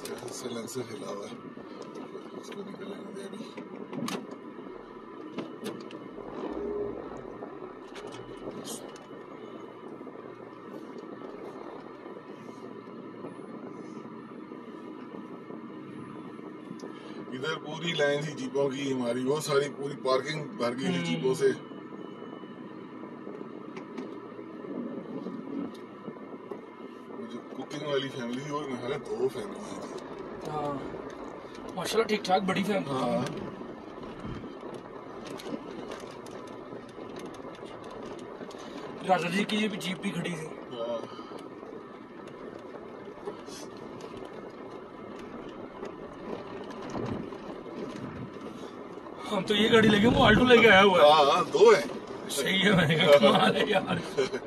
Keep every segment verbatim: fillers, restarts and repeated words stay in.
Silencer हिला हुआ है, उसको निकलने दे अभी। इधर पूरी लाइन थी जीपों की हमारी, वो सारी पूरी पार्किंग भर गई थी जीपों से। जो कुकिंग वाली फैमिली थी वो मेरे दो फैमिली थी। हाँ माशाल्लाह ठीक ठाक बड़ी फैमिली। हाँ राजा जी की भी जीप भी खड़ी थी। हाँ। हम तो ये गाड़ी लेके वो आल्टो लेके आया हुआ है। हाँ दो है। सही है, मैंने कहा कमाल है यार।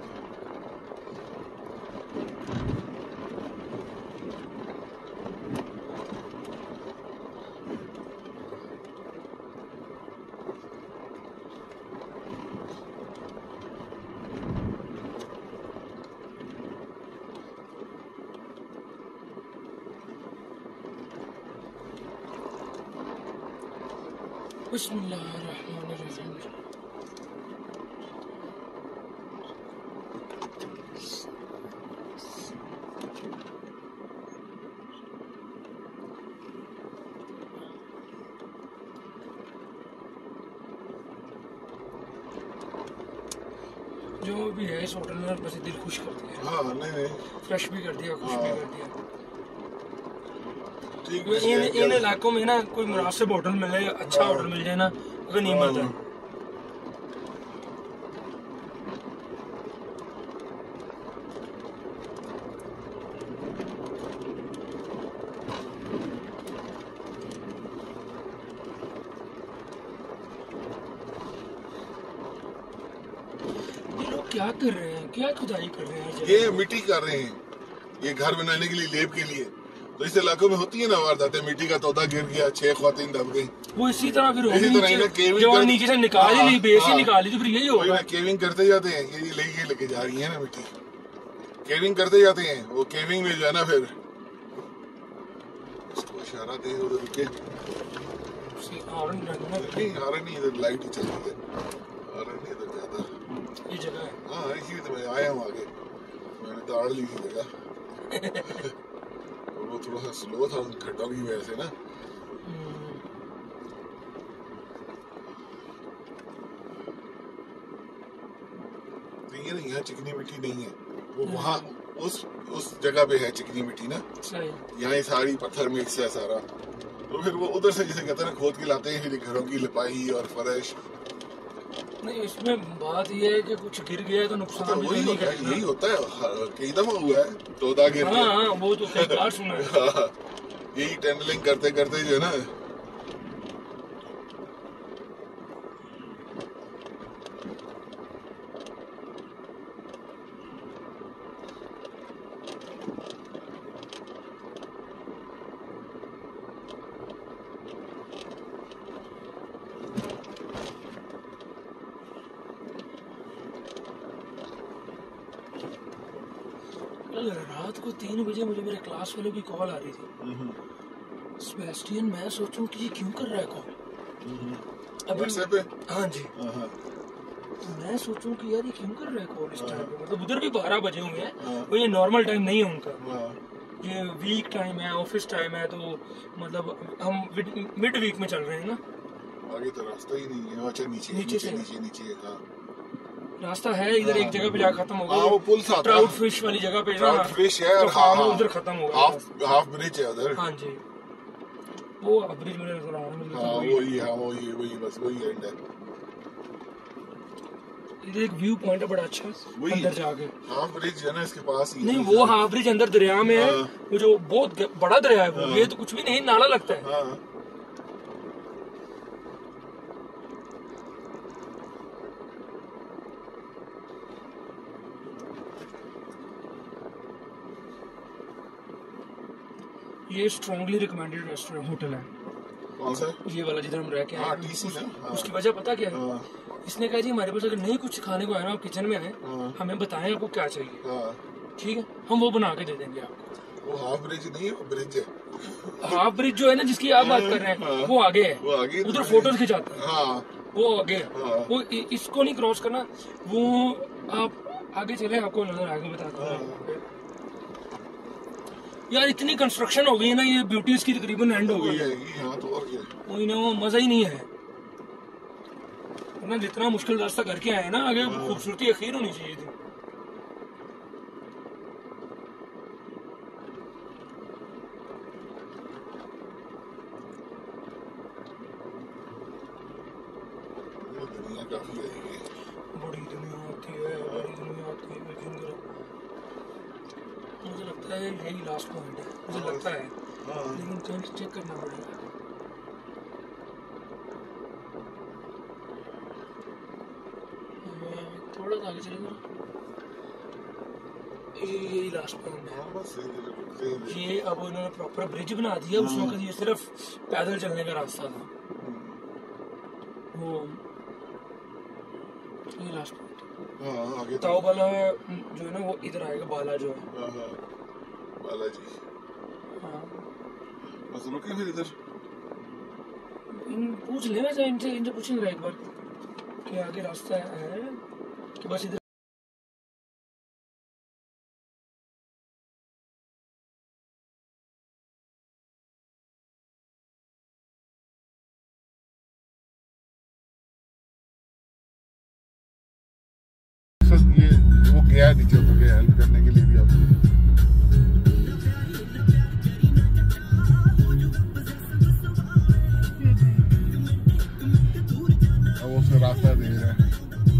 बिस्मिल्लाहिर्रहमानिर्रहीम। जो भी है इस होटल ने बस दिल खुश कर दिया। हाँ नहीं नहीं फ्रेश भी कर दिया, खुश हाँ। भी कर दिया। ठीक इन इन इलाकों में ना कोई मुनासिब होटल मिले, अच्छा होटल मिल जाए ना, गनीमत है। ये लोग क्या कर रहे हैं, क्या खुदाई कर रहे हैं? ये मिट्टी कर रहे हैं, ये घर बनाने के लिए, लेप के लिए। तो इस इलाकों में होती है ना वारदातें, मिट्टी का तौदा गिर गया, छह ख्वातीन दब गई। वो इसी तरह फिर इसी तरह इन्हें केविंग जो कर- नीचे से निकाल ही ली, बेस ही हाँ, निकाली, तो फिर यही वही होगा। ना, केविंग करते जाते हैं, ये लेके लेके जा रही है ना मिट्टी, केविंग करते जाते हैं। वो केविंग में जो है ना फिर इसको इशारा दे उधर रुके। हॉर्न लगना नहीं हारन नहीं, इधर लाइट ही चल रही है, हारन नहीं इधर ज्यादा। ये जगह है। हाँ इसी तो मैं आया हूँ आगे, मैंने ताड़ ली थी जगह। और वो थोड़ा सा स्लो था उन खड्डों की वजह से ना। तो ये नहीं, यहाँ चिकनी मिट्टी नहीं है, वो वहाँ उस उस जगह पे है चिकनी मिट्टी ना। सही। यहाँ ये सारी पत्थर मिक्स है सारा, तो फिर वो उधर से जैसे कहते हैं ना खोद के लाते हैं, फिर घरों की लिपाई और फर्श। नहीं इसमें बात ये है कि कुछ गिर गया है तो नुकसान तो भी वही नहीं होता है, करेगा। यही होता है, कई दफा हुआ है तोदा गिर हाँ हाँ वो तो कई बार सुना है। हाँ, यही टनलिंग करते करते जो है ना। कल रात को तीन बजे मुझे मेरे क्लास वालों की कॉल आ रही थी। सेबेस्टियन, मैं सोचूं कि ये क्यों कर रहा है कॉल अभी। व्हाट्सएप पे? हाँ जी। हाँ। मैं सोचूं कि यार ये क्यों कर रहा है कॉल इस टाइम पे, मतलब उधर भी बारह बजे हुए हैं, हाँ। वो ये नॉर्मल टाइम नहीं है उनका, हाँ। ये वीक टाइम है, ऑफिस टाइम है, तो मतलब हम मिड वीक में चल रहे हैं ना। आगे तो रास्ता ही नहीं है, अच्छा नीचे नीचे नीचे से। नीचे नीचे हाँ। रास्ता है इधर, एक जगह पे जाकर खत्म होगा। हाँ, वो पुल सा आता है। ट्राउट फिश वाली जगह पे ना, ट्राउट फिश है और तो हाँ, वो हाँ, उधर खत्म होगा। हाफ हाफ ब्रिज है उधर। हाँ जी, वो ब्रिज में नजर आ रहा है मुझे। हाँ वही, हाँ वही वही बस वही एंड है। इधर एक व्यू पॉइंट है बड़ा अच्छा वही अंदर जाके। हाफ ब्रिज है ना इसके पास ही। नहीं वो हाफ ब्रिज अंदर दरिया में है, हाँ। वो जो बहुत ग- बड़ा दरिया है वो, हाँ। ये तो कुछ भी नहीं, नाला लगता है। हाँ ये स्ट्रॉन्गली रिकमेंडेड रेस्टोरेंट होटल है। कौन सा? ये वाला जिधर हम रह के आए हाँ हैं। टीसी ना। हाँ। उसकी वजह पता क्या है? हाँ। इसने कहा जी हमारे पास अगर नहीं कुछ खाने को है ना, आप किचन में आए, हाँ। हमें बताएं आपको क्या चाहिए, हाँ। ठीक है, हम वो बना के दे देंगे आपको। वो हाफ ब्रिज नहीं है, वो ब्रिज है। हाफ ब्रिज जो है ना जिसकी आप बात कर रहे हैं, हाँ। वो आगे है, वो आगे उधर फोटोज खिंचाते हैं। हाँ वो आगे है। हाँ। वो इ- इसको नहीं क्रॉस करना, वो आप आगे चले, आपको नजर आएगा, बताता हूँ। यार इतनी कंस्ट्रक्शन हो गई है ना, ये ब्यूटीज की तकरीबन एंड हो गई है। हाँ तो और क्या, वही ना, वो मजा ही नहीं है ना, जितना मुश्किल रास्ता करके आए ना, आगे खूबसूरती अखीर होनी चाहिए थी। दुनिया काफी है ये। बड़ी दुनिया आती है, बड़ी दुनिया आती है, लेकिन जरा मुझे लगता है यही लास्ट पॉइंट है, मुझे लगता है, लेकिन कहीं चेक करना पड़ेगा। थोड़ा सा आगे चलेगा, ये यही लास्ट पॉइंट है। हाँ बस सही है। ये अब उन्होंने प्रॉपर ब्रिज बना दिया, उस वक्त ये सिर्फ पैदल चलने का रास्ता था। वो ये लास्ट पॉइंट। हाँ आगे ताओ बाला जो है ना, वो इधर आएगा, बाला जो है। हाँ हाँ बालाजी। हाँ बस रुके फिर इधर। इन पूछ लेना चाहिए, इनसे इनसे पूछेंगे एक बार कि आगे रास्ता है कि बस इधर। ये वो गया नीचे उतर के हेल्प करने के लिए भी आप। अब वो उसका रास्ता दे रहा है।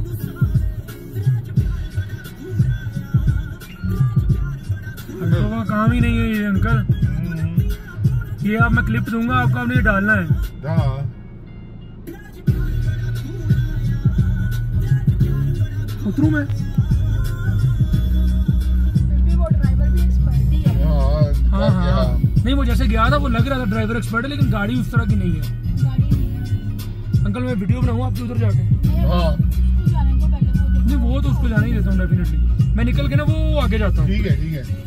अंकल का काम ही नहीं है ये अंकल। ये आप मैं क्लिप दूंगा आपको, आपने ये डालना है। हाँ उतरू मैं? वो ड्राइवर भी एक्सपर्ट ही है। हाँ हाँ नहीं, वो जैसे गया था वो लग रहा था ड्राइवर एक्सपर्ट है, लेकिन गाड़ी उस तरह की नहीं है। गाड़ी नहीं है। अंकल मैं वीडियो बनाऊँ आपके उधर जाके? हाँ उसको जाने को पहले वो देखो। नहीं वो तो उसको जाने ही देता हूँ डेफिनेटली, मैं निकल के ना वो आगे जाता हूँ। ठीक है ठीक है।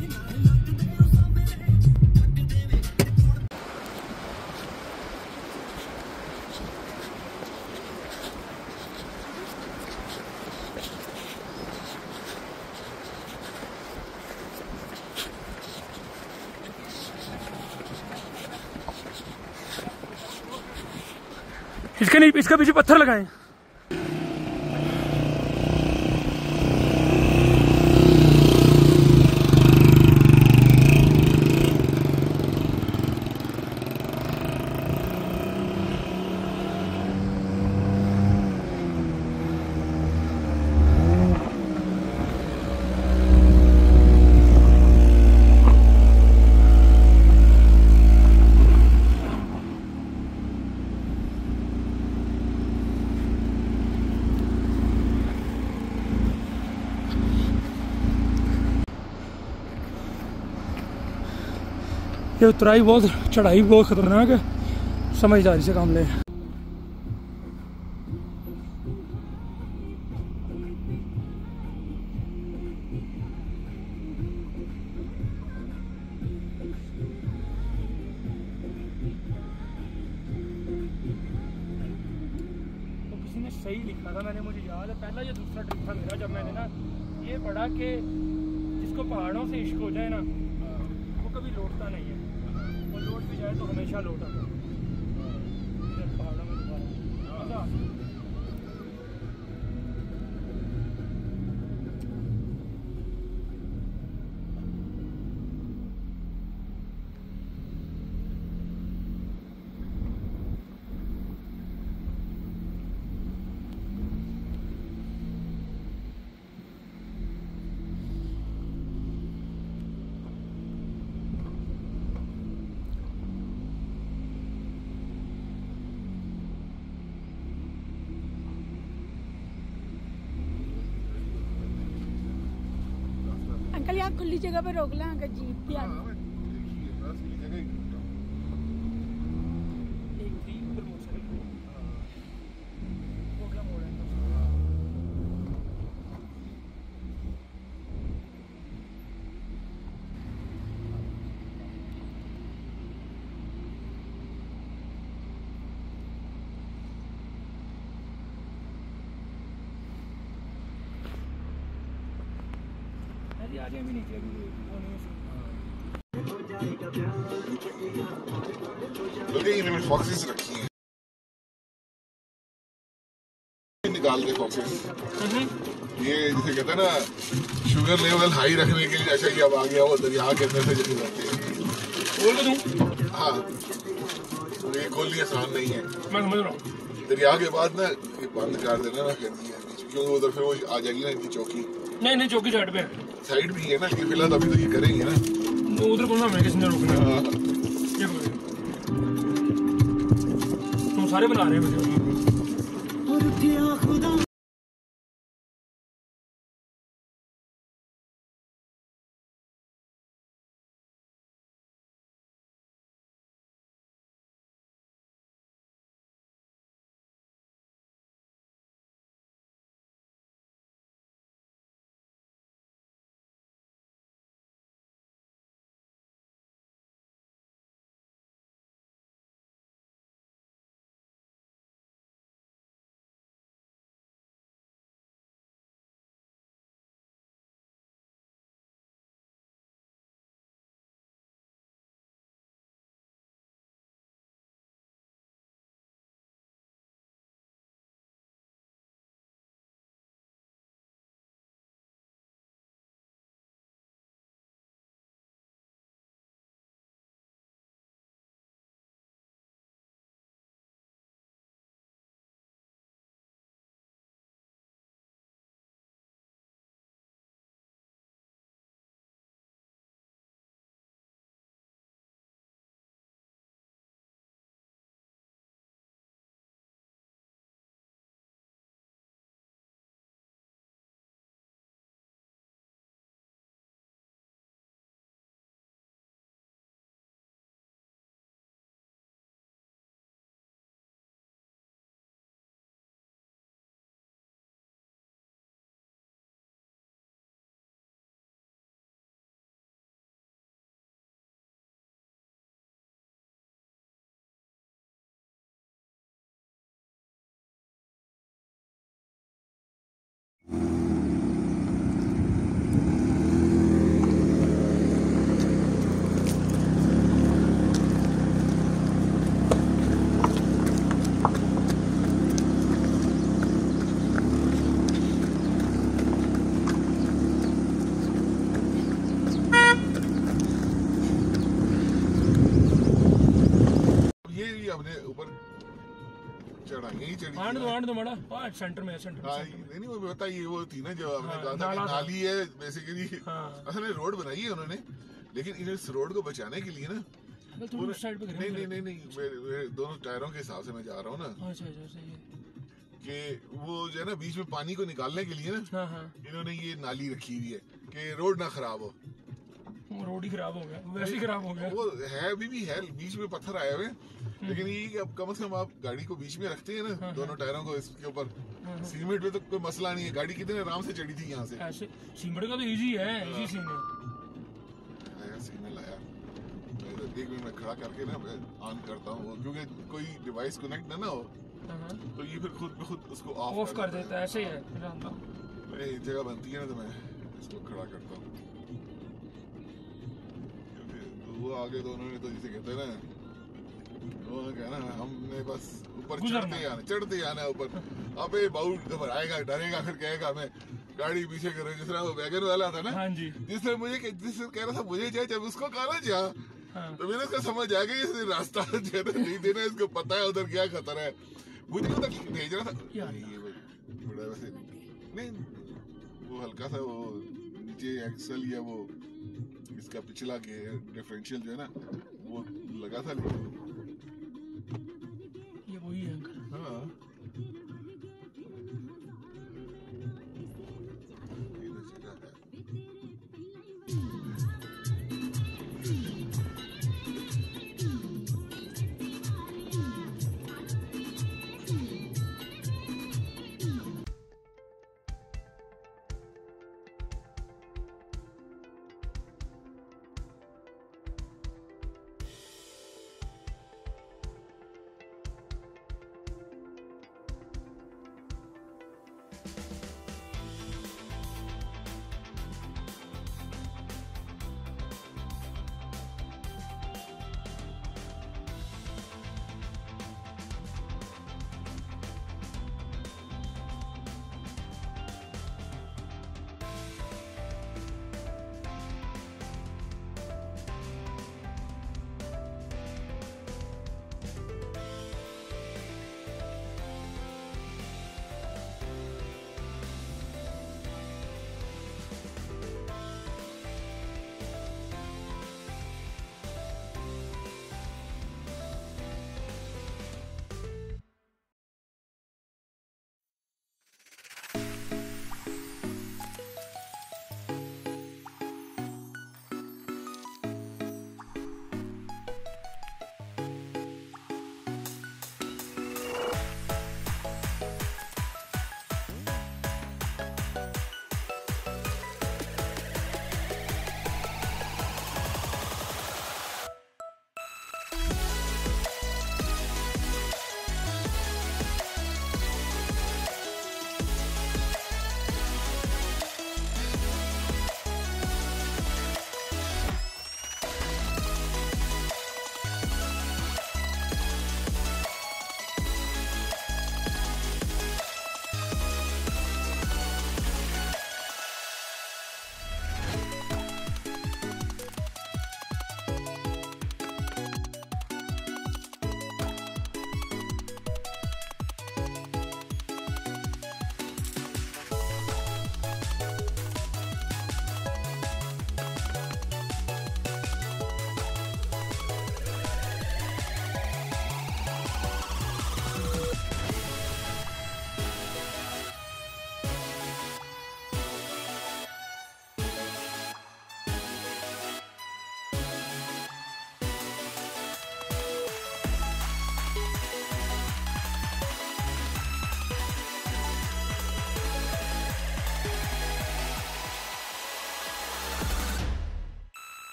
इसके नहीं, इसका पीछे पत्थर लगाएं। ये उतराई बहुत, चढ़ाई बहुत खतरनाक है, समझदारी से काम ले। तो किसी ने सही लिखा था, मैंने, मुझे याद है पहला या दूसरा ट्रिप था मेरा, जब मैंने ना ये पढ़ा कि जिसको पहाड़ों से इश्क हो जाए ना, वो कभी लौटता नहीं है, वो लौट भी जाए तो हमेशा लौटा है पहाड़ों में दोबारा। मजा आता है। अंकल यहाँ खुली जगह पे रोक लें, अगर जीप भी आ हाँ, मैं देखिए, बस ये जगह ही घूमता हूँ। एक थी उधर मोटरसाइकिल वो क्या मोड़ है? जल्दी आ जाए भी नीचे भी वो नहीं बल्कि इन्होंने फॉक्सेस रखी हैं, निकाल दे फॉक्सेस। ये जिसे कहते हैं ना शुगर लेवल हाई रखने के लिए, अच्छा ये अब आ गया वो दरिया के अंदर से जल्दी बनती है। बोल दूं? हाँ, तो ये खोलनी आसान नहीं है। मैं समझ रहा हूँ। दरिया के बाद ना ये बंद कर देना ना कहती है, क्योंकि उधर फिर वो आ जाएगी ना इनकी चौकी। नहीं नहीं, चौकी साइड पे है, साइड भी है ना, लेकिन फिलहाल अभी तो ये करेंगे ना। उधर कौन सा हमें किसने रोकना? हाँ। ये तुम सारे बना रहे हैं अपने ऊपर चढ़ाई ही चढ़ी। आंड दो आंड दो मड़ा, हाँ सेंटर में सेंटर हाँ नहीं नहीं वो बता, ये वो थी ना जो आपने हाँ, कहा था नाला कि था। नाली है बेसिकली। हाँ। असल में रोड बनाई है उन्होंने, लेकिन इस रोड को बचाने के लिए ना अबे तुम उस साइड पे नहीं नहीं नहीं नहीं मेरे, मेरे दोनों टायरों के हिसाब से मैं जा रहा हूँ ना, अच्छा अच्छा सही है कि वो जो है ना बीच में पानी को निकालने के लिए ना हाँ हाँ इन्होंने ये नाली रखी हुई है कि रोड ना खराब हो। वो रोड ही खराब हो गया, वैसे ही खराब हो गया। वो है अभी भी है, बीच में पत्थर आए हुए, लेकिन ये कि अब कम से कम आप गाड़ी को बीच में रखते हैं ना, हाँ, दोनों टायरों को इसके ऊपर, हाँ, सीमेंट में तो कोई मसला नहीं है, गाड़ी कितने आराम से चढ़ी थी यहाँ से। ऐसे सीमेंट का तो इजी है, इजी सीन है। आया सीमेंट लाया, मैं तो एक मिनट में खड़ा करके ना ऑन करता हूँ, क्योंकि कोई डिवाइस कनेक्ट ना ना हो हाँ, हाँ। तो ये फिर खुद ब खुद उसको ऑफ ऑफ कर देता है, ऐसे ही है। जानता हूँ। एक जगह बनती है ना तो मैं इसको खड़ा करता हूँ, क्योंकि वो आगे तो उन्होंने तो जिसे कहते हैं ना, उन्होंने कहा ना हमने बस ऊपर चढ़ते आना चढ़ते आना ऊपर। अबे बहुत घबराएगा डरेगा, फिर कहेगा मैं गाड़ी पीछे करो, जिस तरह वो वैगन वाला था ना, हाँ जी। जिसने मुझे जिसने कह रहा था मुझे जाए, जब उसको कहा ना जा हाँ। तो मैंने उसका समझ आ गया इसने रास्ता जो है ना नहीं देना, इसको पता है उधर क्या खतरा है। मुझे उधर भेज रहा था, ये वो थोड़ा वैसे नहीं, वो हल्का सा वो नीचे एक्सल या वो इसका पिछला के डिफरेंशियल जो है ना वो लगा था, लेकिन ये वही है अंकल। हाँ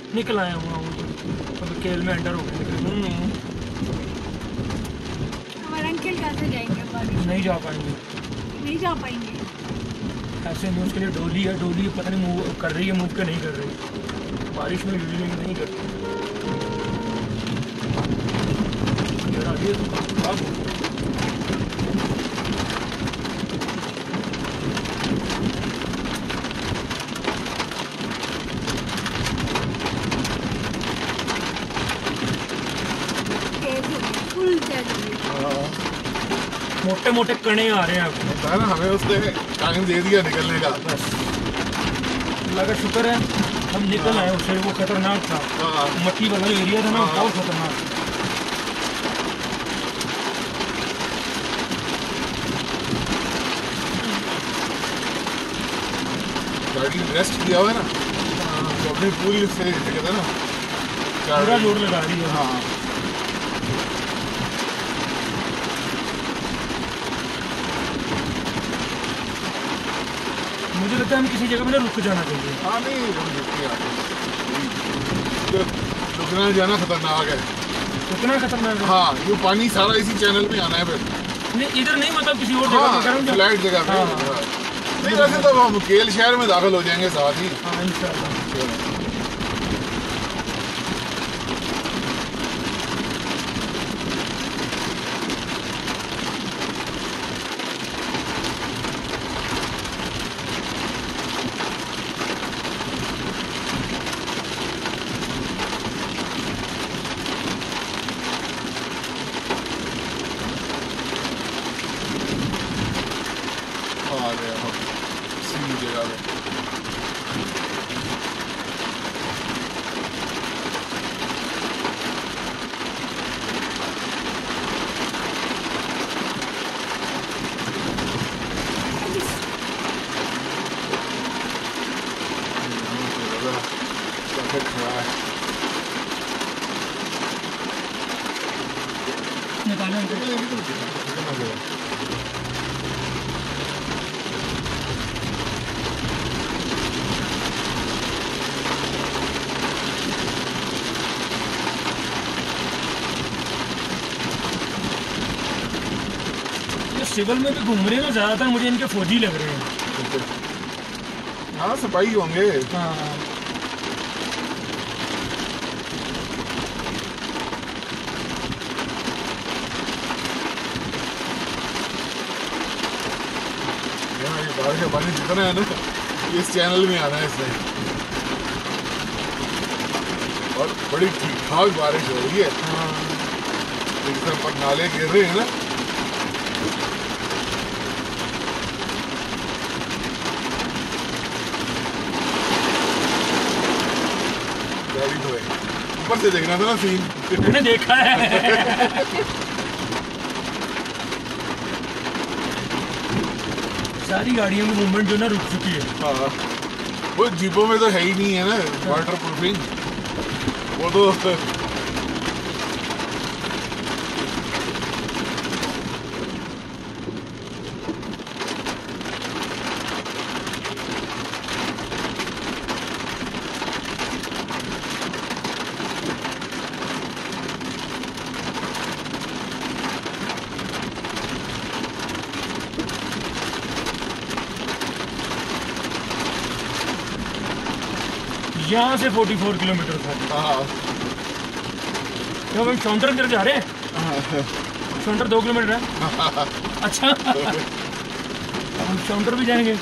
निकल आया हुआ हूँ अब केल में अंडर हो गए निकले। हमारे अंकल कैसे जाएंगे बारिश? नहीं जा पाएंगे, नहीं जा पाएंगे। ऐसे नहीं, उसके लिए डोली है, डोली पता नहीं मूव कर रही है, मूव के नहीं कर रही, बारिश में यूजली नहीं करती। मोटे मोटे कणे आ रहे हैं आपको ना, हमें उसने टाइम दे दिया निकलने का। बस अल्लाह का शुक्र है हम निकल आए उससे। वो खतरनाक था, मक्की वाला एरिया था ना, बहुत खतरनाक। गाड़ी रेस्ट किया हुआ है ना, तो अपनी पूरी से कहते हैं ना पूरा जोर लगा रही है। हाँ मुझे लगता है हम किसी जगह में ना रुक जाना चाहिए। हाँ नहीं रुकना जाना खतरनाक है। रुकना खतरनाक है। हाँ ये पानी सारा इसी चैनल में आना है फिर। नहीं इधर नहीं, मतलब किसी और हाँ, जगह फ्लैट जगह पे। नहीं वैसे तो हम केल शहर में दाखिल हो जाएंगे साथ ही। हाँ इंशाल्लाह। सिविल में भी घूम रहे हैं, ज्यादातर मुझे इनके फौजी लग रहे हैं। हाँ सिपाही होंगे। हाँ बारिश का पानी जितना है ना इस चैनल में आना है इसमें। और बड़ी ठीक ठाक बारिश हो रही है। जिसमें पर नाले गिर रहे हैं ना, गाड़ी तो है ऊपर से देखना था ना सीन। मैंने देखा है। सारी गाड़ियों में मूवमेंट जो ना रुक चुकी है। हाँ वो जीपों में तो है ही नहीं है ना वाटर प्रूफिंग, वो तो यहाँ से चौवालीस किलोमीटर था। हाँ तो हम शौंटर की तरफ जा रहे हैं। शौंटर दो किलोमीटर है। अच्छा हम शौंटर भी जाएंगे।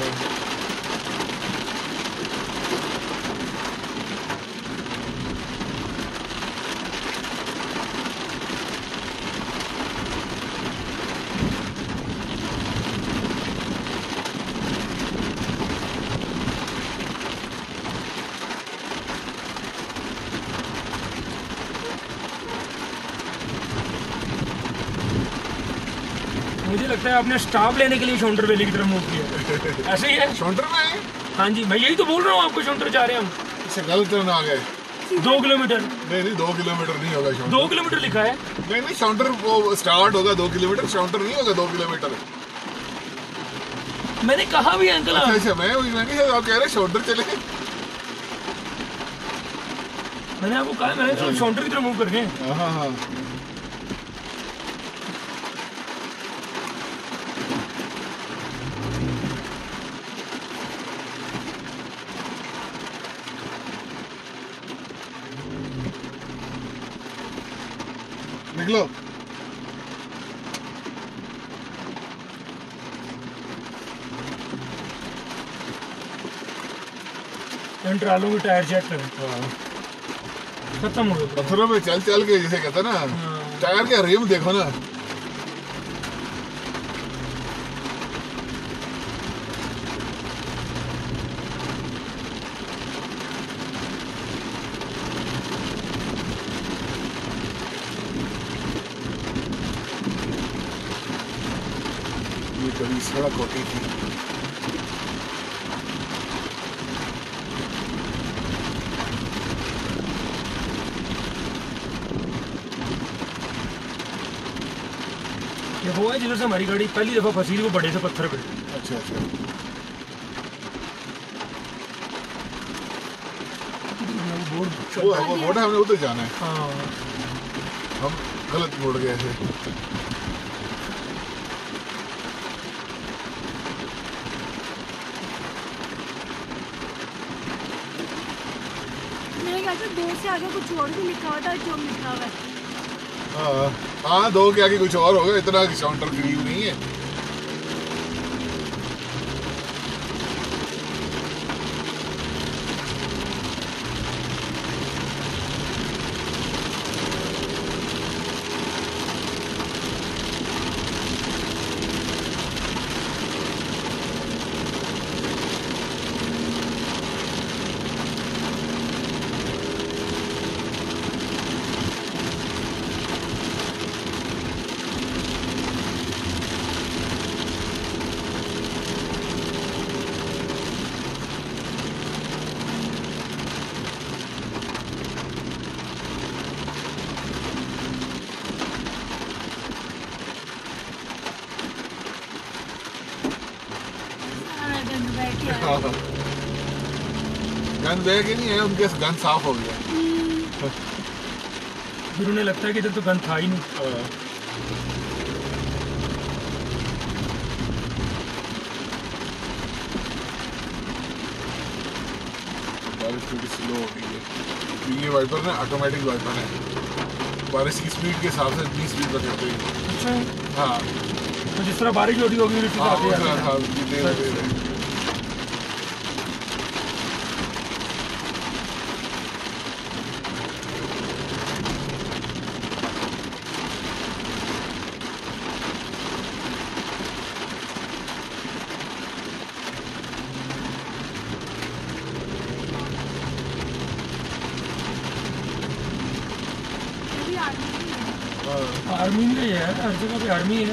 मुझे लगता है आपने स्टाफ लेने के लिए शौंटर वैली की तरफ मूव किया। ऐसे ही है शौंटर में है? हाँ जी मैं यही तो बोल रहा हूँ आपको, शौंटर जा रहे हैं हम। इससे गलत तरह आ गए। दो किलोमीटर नहीं नहीं दो किलोमीटर नहीं होगा शौंटर। दो किलोमीटर लिखा है। नहीं नहीं शौंटर वो स्टार्ट होगा दो किलोमीटर, शौंटर नहीं होगा दो किलोमीटर। मैंने कहा भी अंकल। अच्छा अच्छा मैं वही मैं आप कह रहे शौंटर चले। मैंने आपको कहा मैंने तो काउंटर की तरफ मूव करके। हाँ हाँ निकलो। ट्रालों के टायर चेक करें। खत्म हो गया। पत्थरों में चल चल के जिसे कहते ना, टायर के रिम देखो ना। ये कभी सड़क होती थी। ये वो है जिधर से हमारी गाड़ी पहली दफा फंसी थी, वो बड़े से पत्थर पे। अच्छा अच्छा बोर्ड वो वो मोड़ है, हमने उधर जाना है। हाँ हम गलत मोड़ गए थे। मेरे ख्याल से दो से आगे कुछ और भी लिखा हुआ था जो लिखा हुआ है। हाँ हाँ दो के आगे कुछ और होगा, इतना काउंटर करीब नहीं है। गन बैग ही नहीं है उनके, गन साफ हो गया। फिर उन्हें लगता है कि इधर तो गन था ही नहीं। बारिश थोड़ी स्लो हो गई है, ये वाइपर ना ऑटोमेटिक वाइपर है, बारिश की स्पीड के हिसाब से इतनी स्पीड पर चलती है। अच्छा हाँ तो जिस तरह बारिश होती होगी आर्मी में है, हर जगह पे आर्मी है।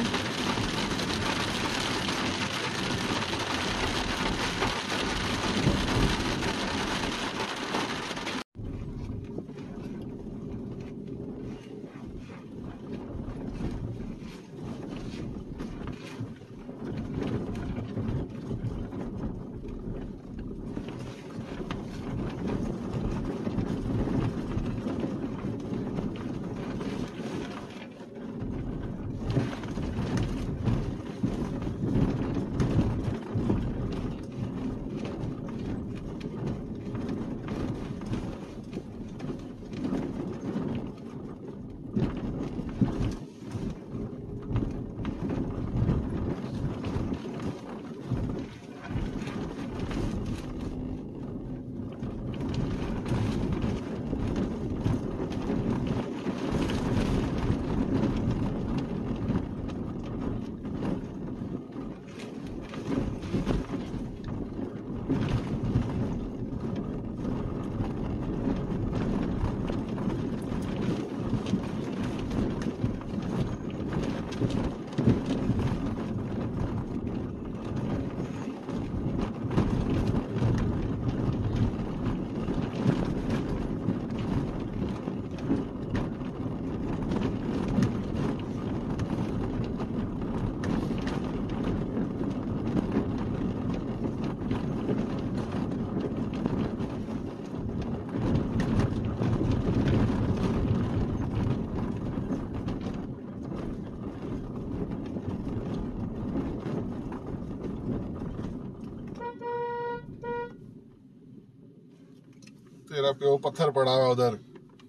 तेरा प्यो पत्थर पड़ा हुआ उधर।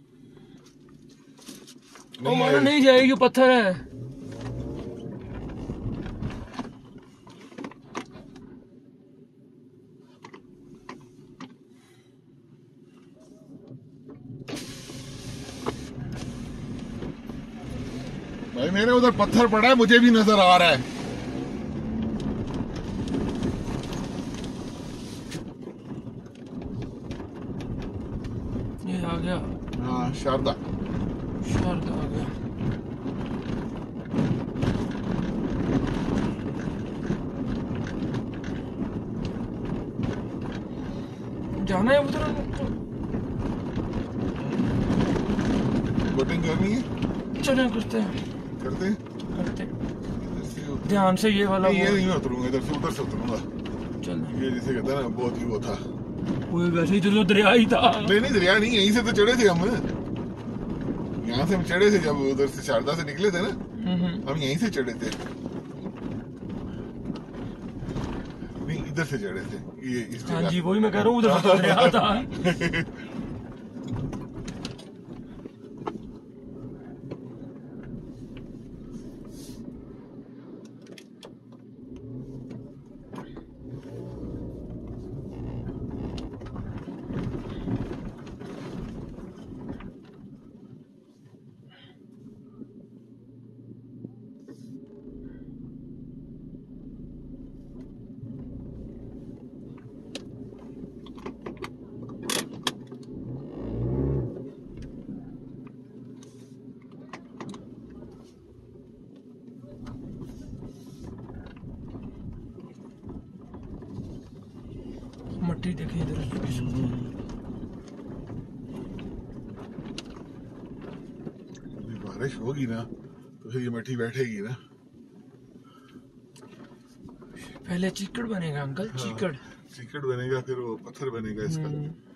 वो मानो नहीं जाएगी, पत्थर है। भाई मेरे उधर पत्थर पड़ा है, मुझे भी नजर आ रहा है। ये आ गया। हाँ शारदा शारदा आ गया। जाना है उधर, बोटिंग करनी है, चलें करते हैं करते करते ध्यान से। ये वाला ये नहीं उतरूंगा, इधर से उधर से उतरूंगा। चल ये जिसे कहता है ना, बहुत ही वो था। वो वैसे ही तो दरिया ही था। नहीं नहीं दरिया नहीं, यहीं से तो चढ़े थे हम। यहाँ से हम चढ़े थे जब उधर से शारदा से निकले थे ना, हम यहीं से चढ़े थे। नहीं इधर से चढ़े थे ये इस जगह। हाँ जी वही मैं कह रहा हूँ, उधर से दरिया था। मट्टी देखिए इधर। बारिश होगी ना तो फिर ये मट्टी बैठेगी ना। पहले चीकड़ बनेगा अंकल, चीकड़ चीकड़ बनेगा, फिर वो पत्थर बनेगा इसका।